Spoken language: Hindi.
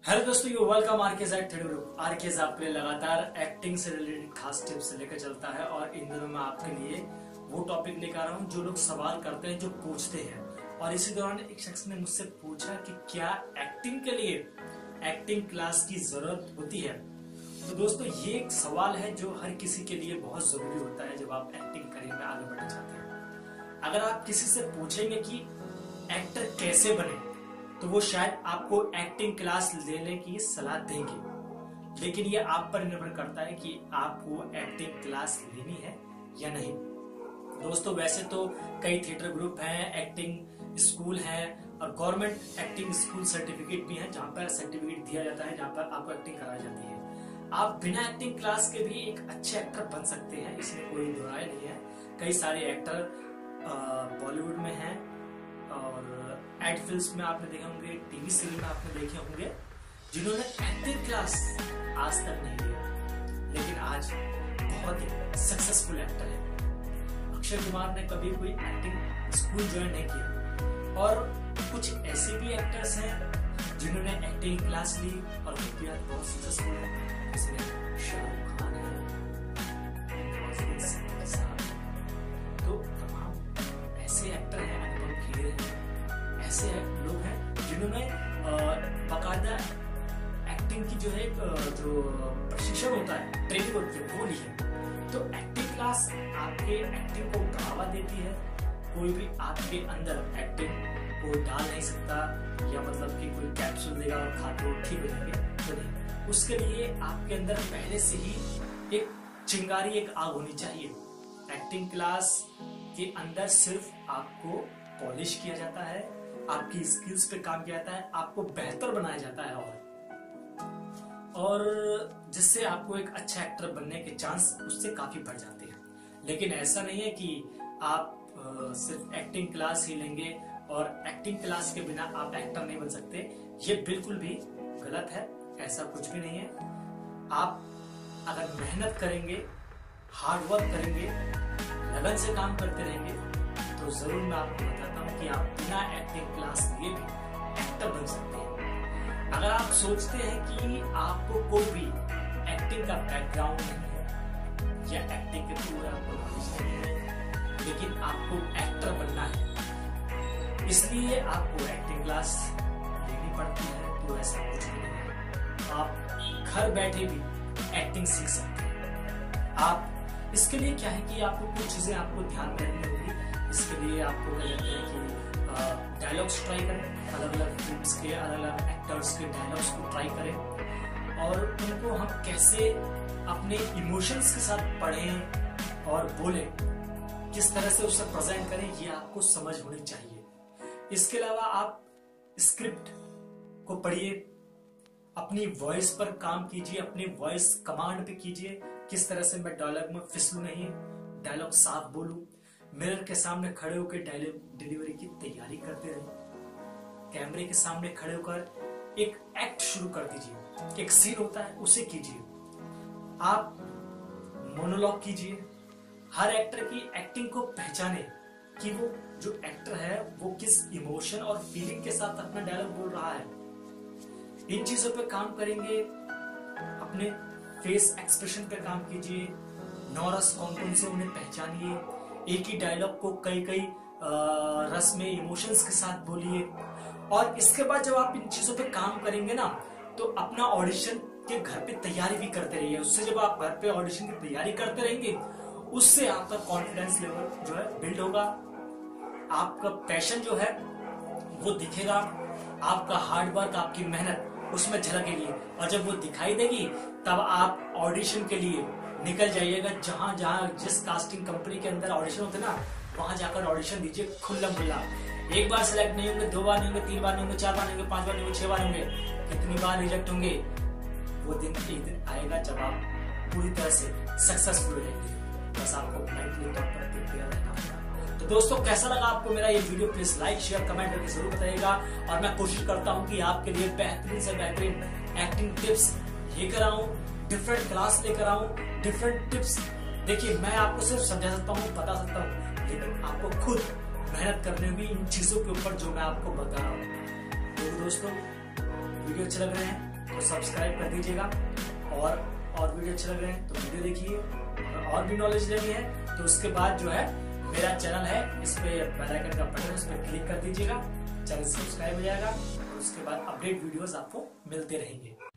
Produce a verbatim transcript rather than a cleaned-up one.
हेलो दोस्तों, you welcome RKJ eight three group. RKJ आपके लिए लगातार एक्टिंग से रिलेटेड खास टिप्स लेकर चलता है और इन दिनों में आपके लिए वो टॉपिक लेकर आ रहा हूँ जो लोग सवाल करते हैं, जो पूछते हैं। और इसी दौरान एक शख्स ने मुझसे पूछा कि क्या एक्टिंग के लिए एक्टिंग क्लास की जरूरत होती है। तो दोस्तों, ये एक सवाल है जो हर किसी के लिए बहुत जरूरी होता है जब आप एक्टिंग करियर में आगे बढ़ना चाहते हैं। अगर आप किसी से पूछेंगे कि एक्टर कैसे बने, तो वो शायद आपको एक्टिंग क्लास लेने की सलाह देंगे, लेकिन ये आप पर निर्भर करता है कि आपको एक्टिंग क्लास लेनी है या नहीं। दोस्तों, वैसे तो कई थिएटर ग्रुप हैं, एक्टिंग स्कूल हैं और गवर्नमेंट एक्टिंग स्कूल सर्टिफिकेट भी हैं जहां पर सर्टिफिकेट दिया जाता है, जहां पर आपको एक्टिंग कराई जाती है। आप बिना एक्टिंग क्लास के भी एक अच्छे एक्टर बन सकते हैं, इसमें कोई दो राय नहीं है। कई सारे एक्टर बॉलीवुड में हैं और एड फिल्म्स में आपने देखे होंगे, टीवी सीरियल में आपने देखे होंगे, जिन्होंने एक्टिंग क्लास आज तक नहीं लिया, लेकिन आज बहुत ही सक्सेसफुल एक्टर है। अक्षय कुमार ने कभी कोई एक्टिंग स्कूल ज्वाइन नहीं किया और कुछ ऐसे भी एक्टर्स हैं जिन्होंने एक्टिंग क्लास ली और वो भी आज बहुत सक्सेसफुल है। इसमें शाहरुख खान है, तो तमाम ऐसे एक्टर हैं, अनुपम खेर हैं, ऐसे लोग हैं जिन्होंने बाकायदा एक्टिंग की जो है जो प्रशिक्षण होता है, ट्रेनिंग होती है, वो ली है। तो एक्टिंग क्लास आपके एक्टिंग को बढ़ावा देती है। कोई भी आपके अंदर एक्टिंग को डाल नहीं सकता, या मतलब कि कोई कैप्सूल देगा और खा के ठीक हो जाएंगे, तो नहीं। उसके लिए आपके अंदर पहले से ही एक चिंगारी, एक आग होनी चाहिए। एक्टिंग क्लास के अंदर सिर्फ आपको पॉलिश किया जाता है, आपकी स्किल्स पे काम किया जाता है, आपको बेहतर बनाया जाता है और और जिससे आपको एक अच्छा एक्टर बनने के चांस उससे काफी बढ़ जाते हैं। लेकिन ऐसा नहीं है कि आप आ, सिर्फ एक्टिंग क्लास ही लेंगे और एक्टिंग क्लास के बिना आप एक्टर नहीं बन सकते। ये बिल्कुल भी गलत है, ऐसा कुछ भी नहीं है। आप अगर मेहनत करेंगे, हार्ड वर्क करेंगे, लगन से काम करते रहेंगे, तो जरूर मैं आपको बताता हूँ कि आप बिना एक्टिंग क्लास लिए भी एक्टर बन सकते हैं। अगर आप सोचते हैं कि आपको कोई भी एक्टिंग का बैकग्राउंड नहीं है या एक्टिंग के थ्रू आपको नॉलेज नहीं है, लेकिन आपको एक्टर बनना है, इसलिए आपको एक्टिंग क्लास लेनी पड़ती है, तो ऐसा कुछ भी नहीं है। आप घर बैठे भी एक्टिंग सीख सकते हैं। आप इसके लिए क्या है कि आपको कुछ चीजें आपको ध्यान में रखनी होगी। इसके लिए आपको कहते हैं कि डायलॉग्स ट्राई करें, अलग अलग फिल्म्स के अलग अलग एक्टर्स के डायलॉग्स को ट्राई करें और उनको हम कैसे अपने इमोशंस के साथ पढ़ें और बोलें, किस तरह से उसे प्रेजेंट करें, ये आपको समझ होनी चाहिए। इसके अलावा आप स्क्रिप्ट को पढ़िए, अपनी वॉइस पर काम कीजिए, अपनी वॉइस कमांड पे कीजिए, किस तरह से मैं डायलॉग में फिसलूं नहीं, डायलॉग साफ बोलूं। मिरर के सामने खड़े होकर डायलॉग डिलीवरी की तैयारी करते रहिए। कैमरे के सामने खड़े होकर एक एक्ट शुरू कर दीजिए, एक सीन होता है उसे कीजिए। आप मोनोलॉग कीजिए। हर एक्टर की एक्टिंग को पहचाने कि वो जो एक्टर है वो किस इमोशन और फीलिंग के साथ अपना डायलॉग बोल रहा है। इन चीजों पे काम करेंगे, अपने फेस एक्सप्रेशन पे काम कीजिए, नौ रस कौन कौन से उन्हें पहचानिए, एक ही डायलॉग को कई कई रस में इमोशंस के साथ बोलिए। और इसके बाद जब आप इन चीजों पे काम करेंगे ना, तो अपना ऑडिशन के घर पे तैयारी भी करते रहिए। उससे जब आप घर पे ऑडिशन की तैयारी करते रहेंगे, उससे आपका कॉन्फिडेंस लेवल जो है बिल्ड होगा, आपका पैशन जो है वो दिखेगा, आपका हार्ड वर्क, आपकी मेहनत उसमें झलकेगी। और जब वो दिखाई देगी, तब आप ऑडिशन के लिए निकल जाइएगा। जहां जहां जिस कास्टिंग कंपनी के अंदर ऑडिशन होते ना, वहां जाकर ऑडिशन दीजिए खुल्लम खुल्ला। एक बार सिलेक्ट नहीं होंगे, दो बार नहीं होंगे, तीन बार नहीं होंगे, चार बार नहीं होंगे, पांच बार नहीं होंगे, छह बार होंगे, कितनी बार रिजेक्ट होंगे, वो दिन एक दिन आएगा जब आप पूरी तरह से सक्सेसफुल हो जाएंगे। बस आपको मेंटली तौर पर प्रिपेयर रहना होगा। तो दोस्तों, कैसा लगा आपको मेरा ये video? Please like share comment करके जरूर बताइएगा। और मैं कोशिश करता हूँ कि आपके लिए बेहतरीन से बेहतरीन एक्टिंग टिप्स लेकर आऊं, डिफरेंट क्लास लेकर आऊं, डिफरेंट टिप्स। देखिए, मैं आपको सिर्फ समझा सकता हूँ, बता सकता हूँ, लेकिन आपको खुद मेहनत करनी होगी इन चीजों के ऊपर जो मैं आपको बता रहा हूँ। तो दोस्तों, वीडियो अच्छे लग रहे हैं तो सब्सक्राइब कर दीजिएगा। और और वीडियो अच्छे लग रहे हैं तो वीडियो देखिए, और भी नॉलेज लेनी है तो उसके बाद जो है मेरा चैनल है, इस पे बेल आइकन का बटन, उस पर क्लिक कर दीजिएगा, चैनल सब्सक्राइब हो जाएगा और उसके बाद अपडेट वीडियोस आपको मिलते रहेंगे।